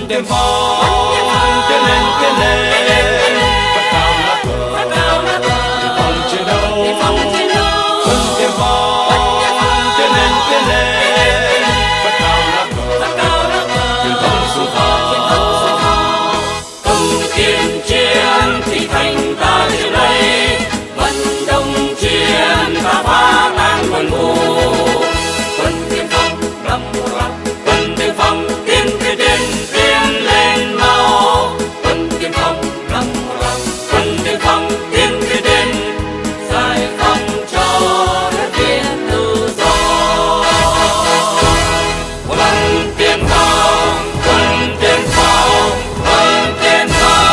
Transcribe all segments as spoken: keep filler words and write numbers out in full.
tiên phong tiến lên tiến lên phất cao lá cờ tiên phong chiến đấu quân tiên phong tiến lên tiến lên phất cao lá cờ tiên phong xung phong cầm tiền chiến thì thành ta đến đây vận động chiến ta phá tan quân thù quân tiên phong năm loạt quân tiên phong tiến tiến tiến tiến lên mau quân tiên phong năm loạt quân tiên phong tiến tiến tiến giải phóng cho đất việt tự do quân tiên phong quân tiên phong quân tiên phong.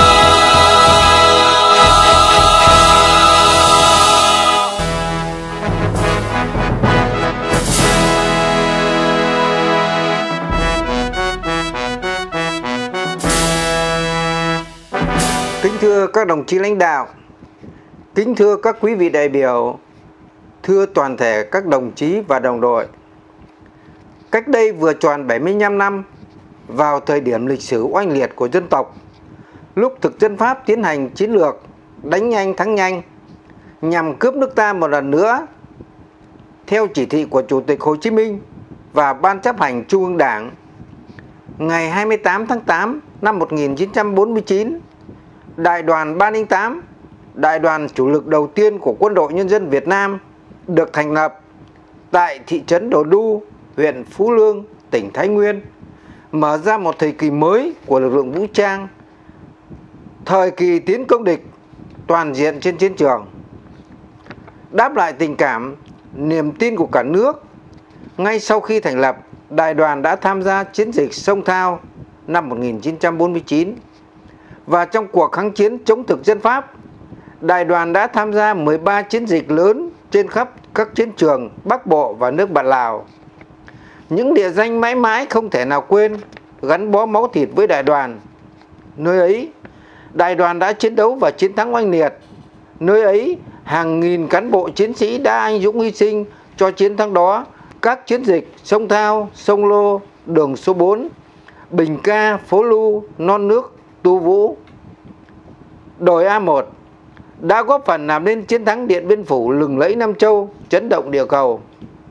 Kính thưa các đồng chí lãnh đạo, kính thưa các quý vị đại biểu, thưa toàn thể các đồng chí và đồng đội. Cách đây vừa tròn bảy mươi lăm năm, vào thời điểm lịch sử oanh liệt của dân tộc, lúc thực dân Pháp tiến hành chiến lược đánh nhanh thắng nhanh nhằm cướp nước ta một lần nữa, theo chỉ thị của Chủ tịch Hồ Chí Minh và Ban chấp hành Trung ương Đảng, ngày hai mươi tám tháng tám năm một nghìn chín trăm bốn mươi chín, Đại đoàn ba không tám, đại đoàn chủ lực đầu tiên của Quân đội Nhân dân Việt Nam, được thành lập tại thị trấn Đồ Đu, huyện Phú Lương, tỉnh Thái Nguyên, mở ra một thời kỳ mới của lực lượng vũ trang, thời kỳ tiến công địch toàn diện trên chiến trường. Đáp lại tình cảm, niềm tin của cả nước, ngay sau khi thành lập, đại đoàn đã tham gia chiến dịch Sông Thao năm một nghìn chín trăm bốn mươi chín. Và trong cuộc kháng chiến chống thực dân Pháp, đại đoàn đã tham gia mười ba chiến dịch lớn trên khắp các chiến trường Bắc Bộ và nước bạn Lào. Những địa danh mãi mãi không thể nào quên, gắn bó máu thịt với đại đoàn. Nơi ấy, đại đoàn đã chiến đấu và chiến thắng oanh liệt. Nơi ấy, hàng nghìn cán bộ chiến sĩ đã anh dũng hy sinh cho chiến thắng đó. Các chiến dịch Sông Thao, Sông Lô, Đường số bốn, Bình Ca, Phố Lu, Non Nước, Tu Vũ, Đồi A một đã góp phần làm nên chiến thắng Điện Biên Phủ lừng lẫy Nam Châu, chấn động địa cầu.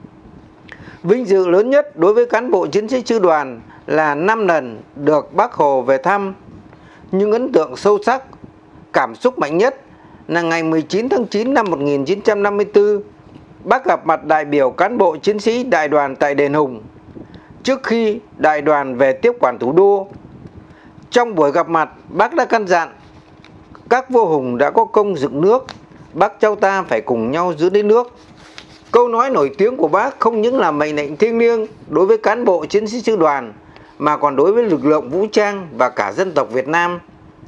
Vinh dự lớn nhất đối với cán bộ chiến sĩ sư đoàn là năm lần được Bác Hồ về thăm. Nhưng ấn tượng sâu sắc, cảm xúc mạnh nhất là ngày mười chín tháng chín năm một nghìn chín trăm năm mươi tư, Bác gặp mặt đại biểu cán bộ chiến sĩ đại đoàn tại Đền Hùng, trước khi đại đoàn về tiếp quản thủ đô. Trong buổi gặp mặt, Bác đã căn dặn: các vua hùng đã có công dựng nước, Bác cháu ta phải cùng nhau giữ lấy nước. Câu nói nổi tiếng của Bác không những là mệnh lệnh thiêng liêng đối với cán bộ chiến sĩ sư đoàn, mà còn đối với lực lượng vũ trang và cả dân tộc Việt Nam.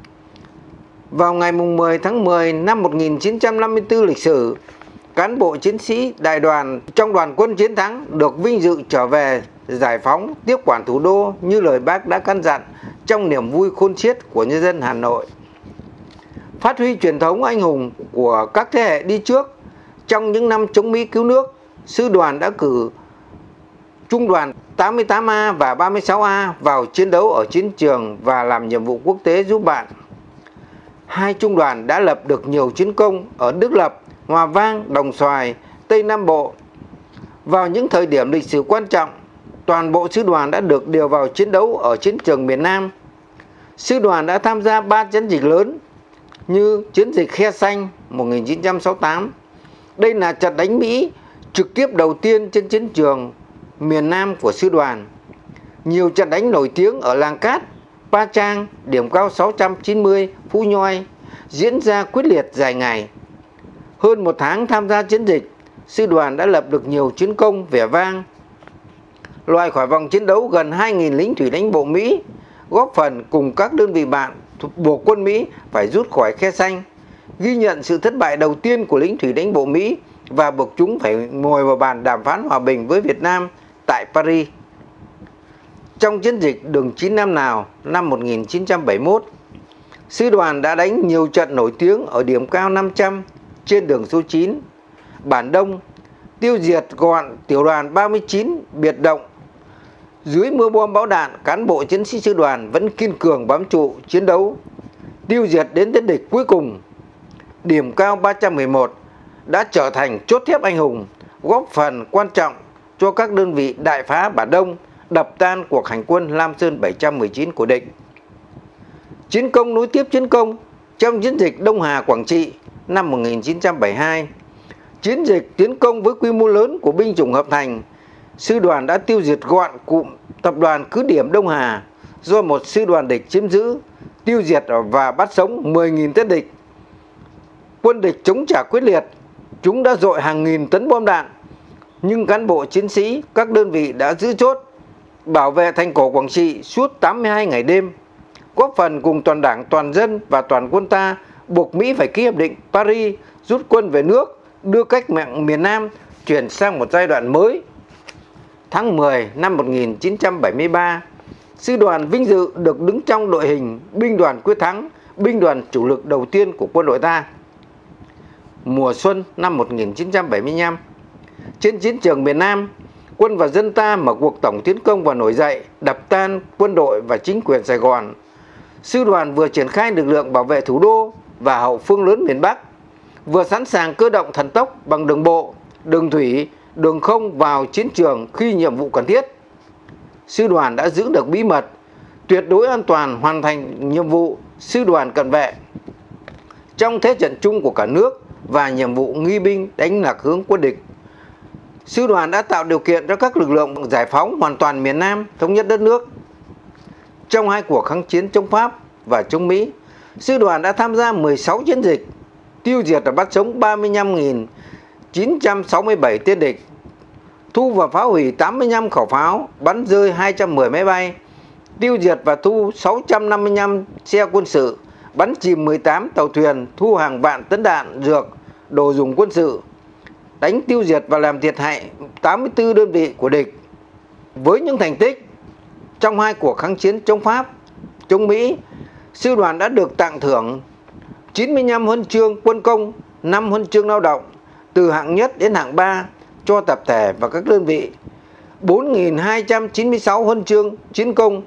Vào ngày mười tháng mười năm một nghìn chín trăm năm mươi tư lịch sử, cán bộ chiến sĩ đại đoàn trong đoàn quân chiến thắng được vinh dự trở về giải phóng, tiếp quản thủ đô như lời Bác đã căn dặn, trong niềm vui khôn xiết của nhân dân Hà Nội. Phát huy truyền thống anh hùng của các thế hệ đi trước, trong những năm chống Mỹ cứu nước, sư đoàn đã cử trung đoàn tám mươi tám A và ba mươi sáu A vào chiến đấu ở chiến trường và làm nhiệm vụ quốc tế giúp bạn. Hai trung đoàn đã lập được nhiều chiến công ở Đức Lập, Hòa Vang, Đồng Xoài, Tây Nam Bộ. Vào những thời điểm lịch sử quan trọng, toàn bộ sư đoàn đã được điều vào chiến đấu ở chiến trường miền Nam. Sư đoàn đã tham gia ba chiến dịch lớn như chiến dịch Khe Xanh một nghìn chín trăm sáu mươi tám. Đây là trận đánh Mỹ trực tiếp đầu tiên trên chiến trường miền Nam của sư đoàn. Nhiều trận đánh nổi tiếng ở Làng Cát, Pa Trang, điểm cao sáu trăm chín mươi, Phú Nhoi diễn ra quyết liệt dài ngày. Hơn một tháng tham gia chiến dịch, sư đoàn đã lập được nhiều chiến công vẻ vang, loại khỏi vòng chiến đấu gần hai nghìn lính thủy đánh bộ Mỹ, góp phần cùng các đơn vị bạn buộc quân Mỹ phải rút khỏi Khe Xanh, ghi nhận sự thất bại đầu tiên của lính thủy đánh bộ Mỹ và buộc chúng phải ngồi vào bàn đàm phán hòa bình với Việt Nam tại Paris. Trong chiến dịch Đường chín Nam Nào năm một nghìn chín trăm bảy mươi mốt, sư đoàn đã đánh nhiều trận nổi tiếng ở điểm cao năm trăm trên đường số chín, Bản Đông, tiêu diệt gọn tiểu đoàn ba mươi chín biệt động Dưới mưa bom bão đạn, cán bộ chiến sĩ sư đoàn vẫn kiên cường bám trụ chiến đấu, tiêu diệt đến tên địch cuối cùng. Điểm cao ba trăm mười một đã trở thành chốt thép anh hùng, góp phần quan trọng cho các đơn vị đại phá Bản Đông, đập tan cuộc hành quân Lam Sơn bảy trăm mười chín của địch. Chiến công nối tiếp chiến công trong chiến dịch Đông Hà Quảng Trị năm một nghìn chín trăm bảy mươi hai, chiến dịch tiến công với quy mô lớn của binh chủng hợp thành, sư đoàn đã tiêu diệt gọn cụm tập đoàn cứ điểm Đông Hà do một sư đoàn địch chiếm giữ, tiêu diệt và bắt sống mười nghìn tên địch. Quân địch chống trả quyết liệt, chúng đã dội hàng nghìn tấn bom đạn, nhưng cán bộ chiến sĩ các đơn vị đã giữ chốt, bảo vệ thành cổ Quảng Trị suốt tám mươi hai ngày đêm, góp phần cùng toàn đảng, toàn dân và toàn quân ta buộc Mỹ phải ký hiệp định Paris, rút quân về nước, đưa cách mạng miền Nam chuyển sang một giai đoạn mới. Tháng mười năm một nghìn chín trăm bảy mươi ba, sư đoàn vinh dự được đứng trong đội hình binh đoàn quyết thắng, binh đoàn chủ lực đầu tiên của quân đội ta. Mùa xuân năm một nghìn chín trăm bảy mươi lăm, trên chiến trường miền Nam, quân và dân ta mở cuộc tổng tiến công và nổi dậy, đập tan quân đội và chính quyền Sài Gòn. Sư đoàn vừa triển khai lực lượng bảo vệ thủ đô và hậu phương lớn miền Bắc, vừa sẵn sàng cơ động thần tốc bằng đường bộ, đường thủy, đường không vào chiến trường khi nhiệm vụ cần thiết. Sư đoàn đã giữ được bí mật, tuyệt đối an toàn hoàn thành nhiệm vụ sư đoàn cận vệ trong thế trận chung của cả nước và nhiệm vụ nghi binh đánh lạc hướng quân địch. Sư đoàn đã tạo điều kiện cho các lực lượng giải phóng hoàn toàn miền Nam, thống nhất đất nước. Trong hai cuộc kháng chiến chống Pháp và chống Mỹ, sư đoàn đã tham gia mười sáu chiến dịch, tiêu diệt và bắt sống ba mươi lăm nghìn chín trăm sáu mươi bảy tên địch, thu và phá hủy tám mươi lăm khẩu pháo, bắn rơi hai trăm mười máy bay, tiêu diệt và thu sáu trăm năm mươi lăm xe quân sự, bắn chìm mười tám tàu thuyền, thu hàng vạn tấn đạn, dược, đồ dùng quân sự, đánh tiêu diệt và làm thiệt hại tám mươi tư đơn vị của địch. Với những thành tích trong hai cuộc kháng chiến chống Pháp, chống Mỹ, sư đoàn đã được tặng thưởng chín mươi lăm huân chương quân công, năm huân chương lao động, từ hạng nhất đến hạng ba cho tập thể và các đơn vị, bốn nghìn hai trăm chín mươi sáu huân chương chiến công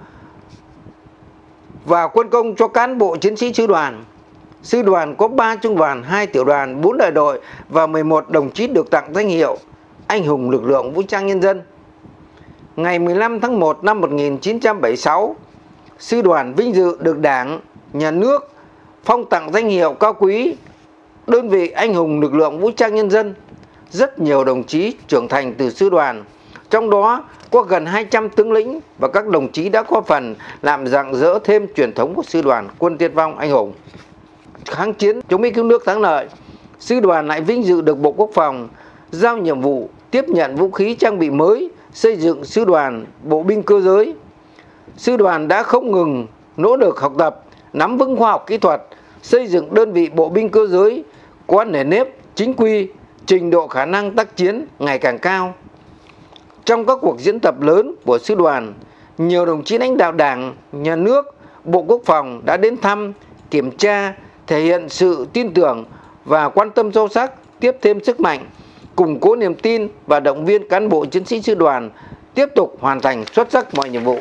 và quân công cho cán bộ chiến sĩ sư đoàn. Sư đoàn có ba trung đoàn, hai tiểu đoàn, bốn đại đội và mười một đồng chí được tặng danh hiệu Anh hùng lực lượng vũ trang nhân dân. Ngày mười lăm tháng một năm một nghìn chín trăm bảy mươi sáu, sư đoàn vinh dự được Đảng, Nhà nước phong tặng danh hiệu cao quý đơn vị Anh hùng lực lượng vũ trang nhân dân. Rất nhiều đồng chí trưởng thành từ sư đoàn, trong đó có gần hai trăm tướng lĩnh và các đồng chí đã có phần làm rạng rỡ thêm truyền thống của sư đoàn quân tiên phong anh hùng. Kháng chiến chống Mỹ cứu nước thắng lợi, sư đoàn lại vinh dự được Bộ Quốc phòng giao nhiệm vụ tiếp nhận vũ khí trang bị mới, xây dựng sư đoàn bộ binh cơ giới. Sư đoàn đã không ngừng nỗ lực học tập, nắm vững khoa học kỹ thuật, xây dựng đơn vị bộ binh cơ giới có nền nếp, chính quy, trình độ khả năng tác chiến ngày càng cao. Trong các cuộc diễn tập lớn của sư đoàn, nhiều đồng chí lãnh đạo Đảng, Nhà nước, Bộ Quốc phòng đã đến thăm, kiểm tra, thể hiện sự tin tưởng và quan tâm sâu sắc, tiếp thêm sức mạnh, củng cố niềm tin và động viên cán bộ chiến sĩ sư đoàn tiếp tục hoàn thành xuất sắc mọi nhiệm vụ.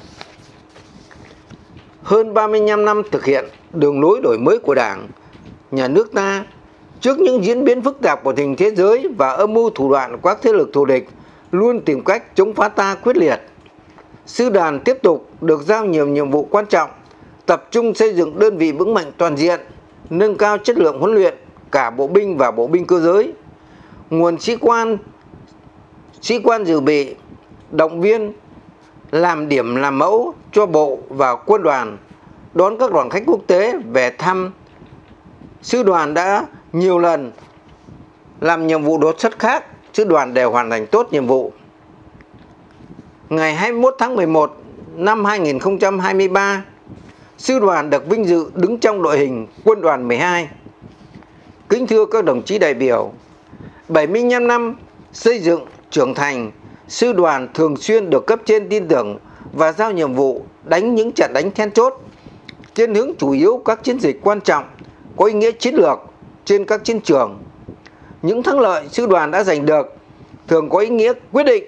Hơn ba mươi lăm năm thực hiện đường lối đổi mới của Đảng, Nhà nước ta, trước những diễn biến phức tạp của tình thế giới và âm mưu thủ đoạn của các thế lực thù địch luôn tìm cách chống phá ta quyết liệt, sư đoàn tiếp tục được giao nhiều nhiệm vụ quan trọng, tập trung xây dựng đơn vị vững mạnh toàn diện, nâng cao chất lượng huấn luyện cả bộ binh và bộ binh cơ giới. Nguồn sĩ quan, sĩ quan dự bị, động viên, làm điểm làm mẫu cho bộ và quân đoàn, đón các đoàn khách quốc tế về thăm. Sư đoàn đã nhiều lần làm nhiệm vụ đột xuất khác, sư đoàn đều hoàn thành tốt nhiệm vụ. Ngày hai mươi mốt tháng mười một năm hai nghìn không trăm hai mươi ba, sư đoàn được vinh dự đứng trong đội hình quân đoàn mười hai. Kính thưa các đồng chí đại biểu, bảy mươi lăm năm xây dựng, trưởng thành, sư đoàn thường xuyên được cấp trên tin tưởng và giao nhiệm vụ đánh những trận đánh then chốt trên hướng chủ yếu các chiến dịch quan trọng có ý nghĩa chiến lược trên các chiến trường. Những thắng lợi sư đoàn đã giành được thường có ý nghĩa quyết định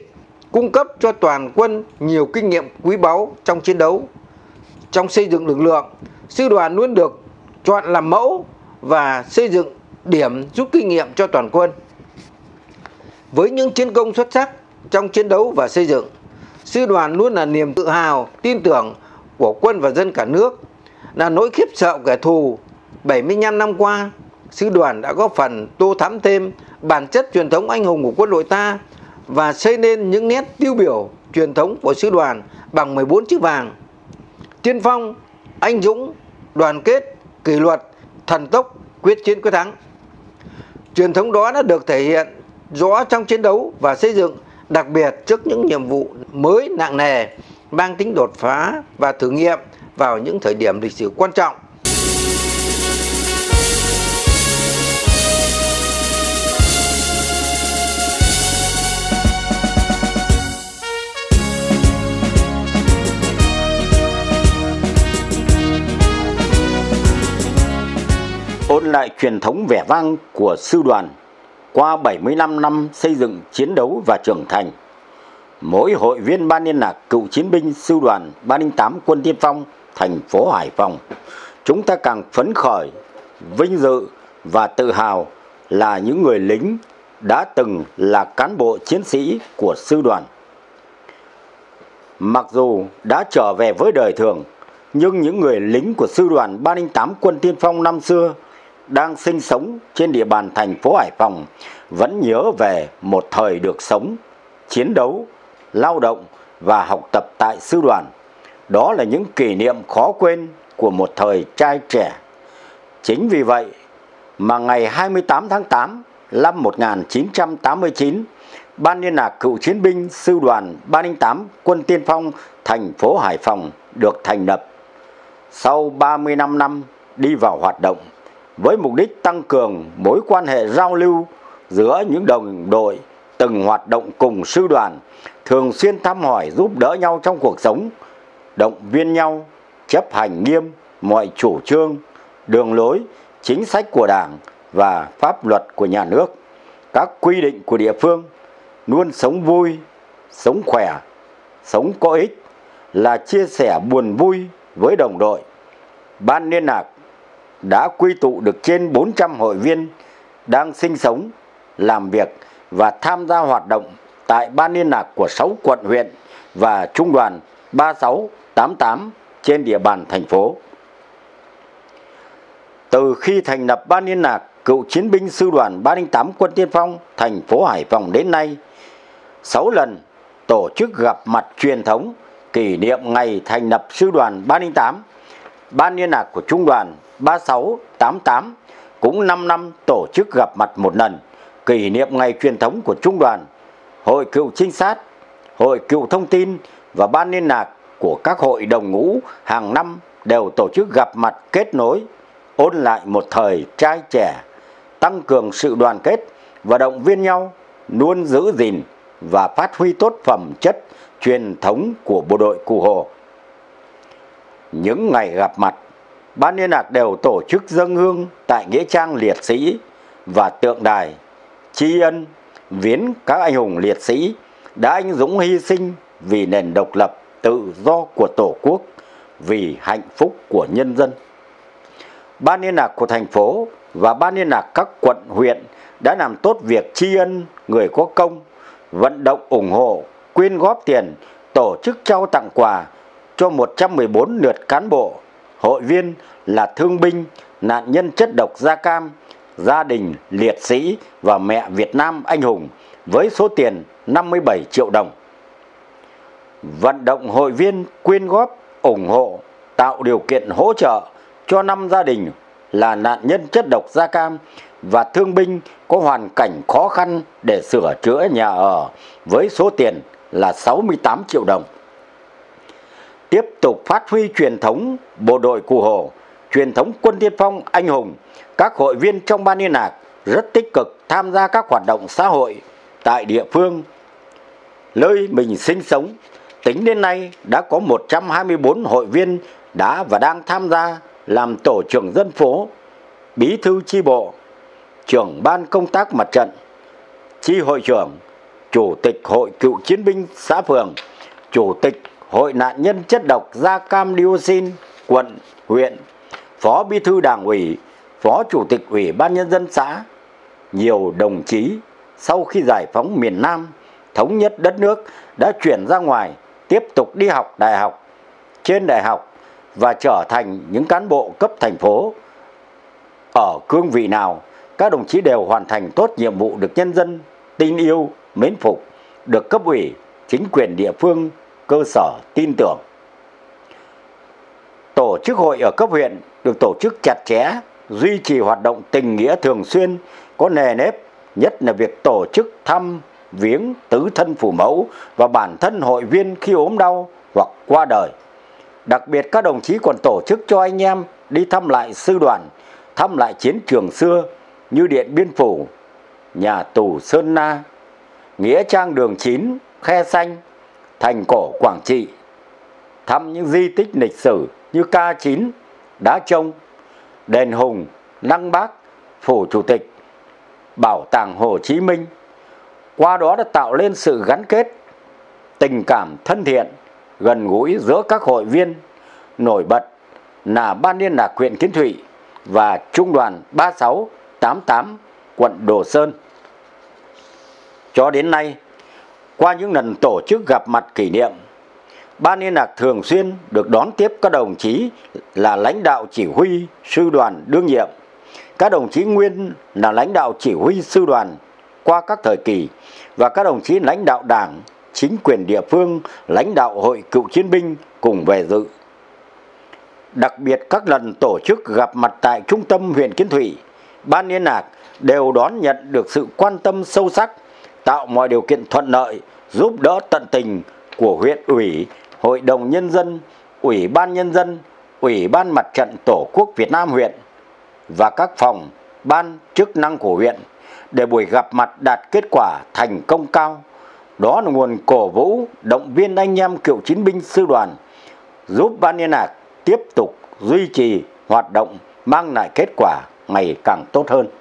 cung cấp cho toàn quân nhiều kinh nghiệm quý báu trong chiến đấu. Trong xây dựng lực lượng, sư đoàn luôn được chọn làm mẫu và xây dựng điểm rút kinh nghiệm cho toàn quân. Với những chiến công xuất sắc trong chiến đấu và xây dựng, sư đoàn luôn là niềm tự hào, tin tưởng của quân và dân cả nước, là nỗi khiếp sợ kẻ thù. bảy mươi lăm năm qua, sư đoàn đã góp phần tô thắm thêm bản chất truyền thống anh hùng của quân đội ta và xây nên những nét tiêu biểu truyền thống của sư đoàn bằng mười bốn chữ vàng: tiên phong, anh dũng, đoàn kết, kỷ luật, thần tốc, quyết chiến quyết thắng. Truyền thống đó đã được thể hiện rõ trong chiến đấu và xây dựng, đặc biệt trước những nhiệm vụ mới nặng nề, mang tính đột phá và thử nghiệm vào những thời điểm lịch sử quan trọng. Ôn lại truyền thống vẻ vang của sư đoàn qua bảy mươi lăm năm xây dựng, chiến đấu và trưởng thành, mỗi hội viên ban liên lạc cựu chiến binh sư đoàn ba không tám quân tiên phong thành phố Hải Phòng, chúng ta càng phấn khởi, vinh dự và tự hào là những người lính đã từng là cán bộ chiến sĩ của sư đoàn. Mặc dù đã trở về với đời thường, nhưng những người lính của sư đoàn ba không tám quân tiên phong năm xưa đang sinh sống trên địa bàn thành phố Hải Phòng vẫn nhớ về một thời được sống, chiến đấu, lao động và học tập tại sư đoàn. Đó là những kỷ niệm khó quên của một thời trai trẻ. Chính vì vậy mà ngày hai mươi tám tháng tám năm một nghìn chín trăm tám mươi chín, Ban liên lạc cựu chiến binh sư đoàn ba không tám quân tiên phong thành phố Hải Phòng được thành lập. Sau ba mươi lăm năm đi vào hoạt động, với mục đích tăng cường mối quan hệ giao lưu giữa những đồng đội từng hoạt động cùng sư đoàn, thường xuyên thăm hỏi giúp đỡ nhau trong cuộc sống, động viên nhau chấp hành nghiêm mọi chủ trương, đường lối, chính sách của Đảng và pháp luật của nhà nước, các quy định của địa phương, luôn sống vui, sống khỏe, sống có ích, là chia sẻ buồn vui với đồng đội. Ban liên lạc đã quy tụ được trên bốn trăm hội viên đang sinh sống, làm việc và tham gia hoạt động tại ban liên lạc của sáu quận huyện và trung đoàn ba sáu tám tám trên địa bàn thành phố. Từ khi thành lập ban liên lạc cựu chiến binh sư đoàn ba không tám quân tiên phong thành phố Hải Phòng đến nay, sáu lần tổ chức gặp mặt truyền thống kỷ niệm ngày thành lập sư đoàn ba không tám, ban liên lạc của trung đoàn ba sáu tám tám cũng năm năm tổ chức gặp mặt một lần, kỷ niệm ngày truyền thống của trung đoàn, hội cựu trinh sát, hội cựu thông tin và ban liên lạc của các hội đồng ngũ hàng năm đều tổ chức gặp mặt kết nối, ôn lại một thời trai trẻ, tăng cường sự đoàn kết và động viên nhau luôn giữ gìn và phát huy tốt phẩm chất truyền thống của bộ đội Cụ Hồ. Những ngày gặp mặt, ban liên lạc đều tổ chức dâng hương tại nghĩa trang liệt sĩ và tượng đài tri ân viếng các anh hùng liệt sĩ đã anh dũng hy sinh vì nền độc lập tự do của Tổ quốc, vì hạnh phúc của nhân dân. Ban liên lạc của thành phố và ban liên lạc các quận huyện đã làm tốt việc tri ân người có công, vận động ủng hộ, quyên góp tiền, tổ chức trao tặng quà cho một trăm mười bốn lượt cán bộ, hội viên là thương binh, nạn nhân chất độc da cam, gia đình liệt sĩ và mẹ Việt Nam anh hùng với số tiền năm mươi bảy triệu đồng. Vận động hội viên quyên góp, ủng hộ, tạo điều kiện hỗ trợ cho năm gia đình là nạn nhân chất độc da cam và thương binh có hoàn cảnh khó khăn để sửa chữa nhà ở với số tiền là sáu mươi tám triệu đồng. Tiếp tục phát huy truyền thống bộ đội Cụ Hồ, truyền thống quân tiên phong anh hùng, các hội viên trong ban liên lạc rất tích cực tham gia các hoạt động xã hội tại địa phương nơi mình sinh sống. Tính đến nay đã có một trăm hai mươi bốn hội viên đã và đang tham gia làm tổ trưởng dân phố, bí thư chi bộ, trưởng ban công tác mặt trận, chi hội trưởng, Chủ tịch Hội Cựu Chiến binh xã phường, Chủ tịch Hội nạn nhân chất độc da cam dioxin quận, huyện, Phó Bí thư Đảng ủy, Phó Chủ tịch Ủy ban Nhân dân xã. Nhiều đồng chí sau khi giải phóng miền Nam, thống nhất đất nước đã chuyển ra ngoài, tiếp tục đi học đại học, trên đại học và trở thành những cán bộ cấp thành phố. Ở cương vị nào, các đồng chí đều hoàn thành tốt nhiệm vụ được nhân dân tin yêu, mến phục, được cấp ủy, chính quyền địa phương, cơ sở tin tưởng. Tổ chức hội ở cấp huyện được tổ chức chặt chẽ, duy trì hoạt động tình nghĩa thường xuyên, có nề nếp, nhất là việc tổ chức thăm, viếng tứ thân phụ mẫu và bản thân hội viên khi ốm đau hoặc qua đời. Đặc biệt các đồng chí còn tổ chức cho anh em đi thăm lại sư đoàn, thăm lại chiến trường xưa như Điện Biên Phủ, nhà tù Sơn Na, nghĩa trang Đường Chín, Khe Xanh, thành cổ Quảng Trị, thăm những di tích lịch sử như K chín, Đá Trông, đền Hùng, Lăng Bác, phủ Chủ tịch, bảo tàng Hồ Chí Minh. Qua đó đã tạo lên sự gắn kết, tình cảm thân thiện, gần gũi giữa các hội viên. Nổi bật là Ban Liên lạc huyện Kiến Thụy và Trung đoàn ba sáu tám tám quận Đồ Sơn. Cho đến nay, qua những lần tổ chức gặp mặt kỷ niệm, Ban Liên lạc thường xuyên được đón tiếp các đồng chí là lãnh đạo chỉ huy sư đoàn đương nhiệm, các đồng chí nguyên là lãnh đạo chỉ huy sư đoàn qua các thời kỳ và các đồng chí lãnh đạo đảng, chính quyền địa phương, lãnh đạo Hội Cựu Chiến binh cùng về dự. Đặc biệt các lần tổ chức gặp mặt tại trung tâm huyện Kiến Thụy, Ban Liên lạc đều đón nhận được sự quan tâm sâu sắc, tạo mọi điều kiện thuận lợi, giúp đỡ tận tình của huyện ủy, Hội đồng Nhân dân, Ủy ban Nhân dân, Ủy ban Mặt trận Tổ quốc Việt Nam huyện và các phòng, ban chức năng của huyện để buổi gặp mặt đạt kết quả thành công cao. Đó là nguồn cổ vũ, động viên anh em cựu chiến binh sư đoàn, giúp Ban Liên lạc tiếp tục duy trì hoạt động, mang lại kết quả ngày càng tốt hơn.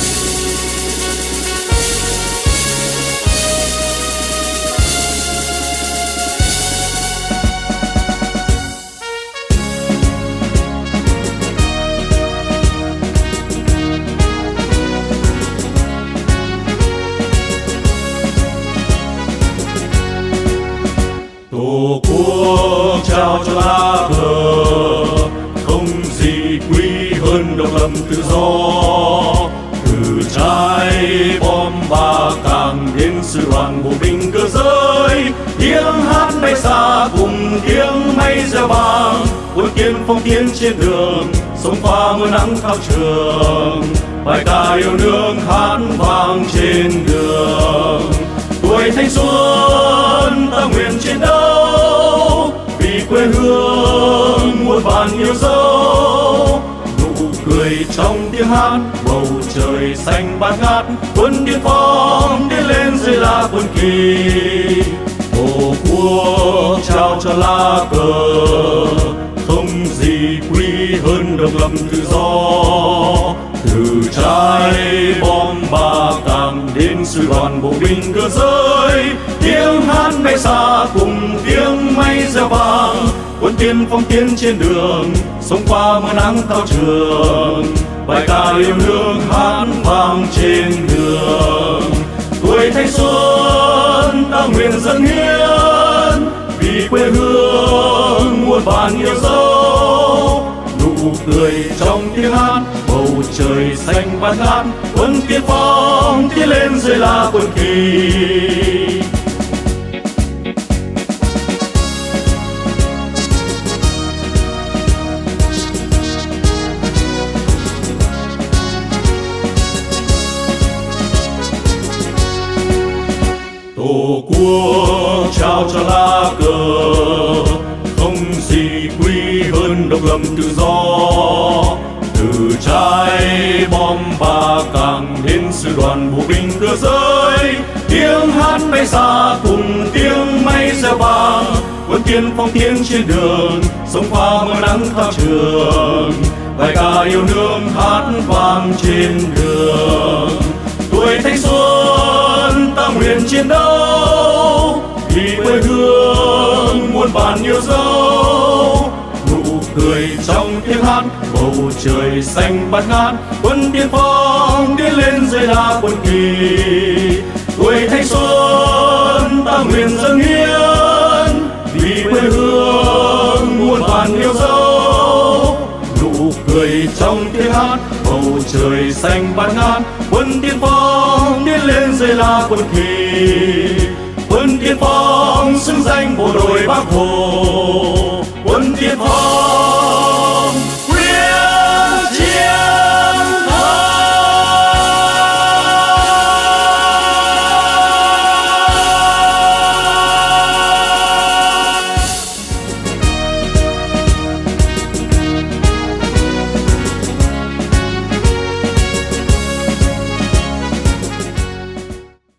Tổ quốc trao cho lá cờ, không gì quý hơn độc lập tự do. Từ trái bom ba càng đến sư đoàn bộ binh cơ giới, tiếng hát bay xa cùng tiếng máy reo vang. Quân tiên phong tiến trên đường, sông pha mưa nắng thao trường. Bài ca yêu nước hát vang trên đường. Tuổi thanh xuân ta nguyện chiến đấu, vì quê hương muôn vàn yêu dấu. Nụ cười trong tiếng hát, bầu trời xanh bát ngát. Quân tiên phong tiến lên dưới lá quân kỳ. Tổ quốc trao cho lá cờ, không gì quý hơn độc lập tự do. Từ trái bom ba càng đến sư đoàn bộ binh cơ giới, tiếng hát bay xa cùng tiếng máy reo vang. Quân tiên phong tiến trên đường, sông qua mưa nắng thao trường. Bài ca yêu nước hát vang trên đường. Tuổi thanh xuân ta nguyện dâng hiến, vì quê hương muôn vàn yêu dấu. Nụ cười trong tiếng hát, bầu trời xanh bát ngát. Quân tiên phong tiến lên dưới lá quân kỳ. Tổ quốc trao cho lá cờ, không gì quý hơn độc lập tự do. Từ trái bom ba càng đến sư đoàn bộ binh cơ giới, tiếng hát bay xa cùng tiếng máy reo vang. Quân tiên phong tiến trên đường, sông pha mưa nắng thao trường. Bài ca yêu nước hát vang trên đường. Tuổi thanh xuân ta nguyện chiến đấu vì quê hương muôn vàn yêu dấu. Nụ cười trong tiếng hát, bầu trời xanh bát ngát, quân tiên phong tiến lên dưới đá quân kỳ. Tuổi thanh xuân ta nguyện dâng hiến vì quê hương muôn vàn yêu dấu. Nụ cười trong tiếng hát, bầu trời xanh bát ngát, quân tiên phong tiến lên dưới lá quân kỳ. Quân tiên phong xứng danh bộ đội Bác Hồ, quân tiên phong